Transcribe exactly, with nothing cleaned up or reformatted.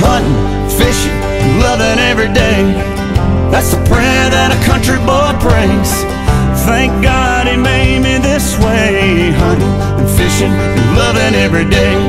hunting, fishing, loving every day. That's the prayer that a country boy prays. Thank God he made me this way, hunting and fishing and loving every day.